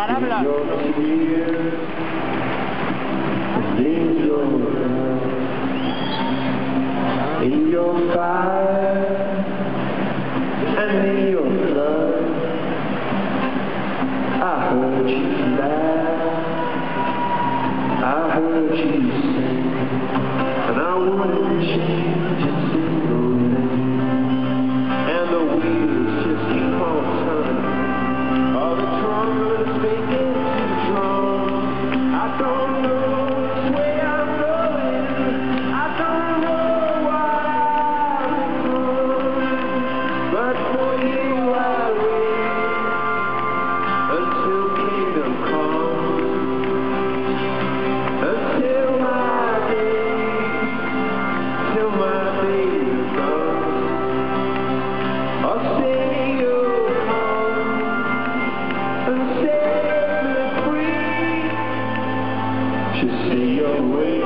para hablar. In your fire and in your blood, I heard you laugh, I heard you sing, and I wouldn't change a single thing. And the wheels just keep on turning, all the trumpets begin to drum. I don't know which way I'm going, I don't know what I've become, but for you I wait until kingdom comes, until my day is done. I'll say you'll come and set me free. Just say you'll wait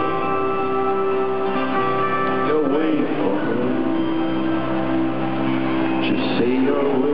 for her. Just say you'll wait.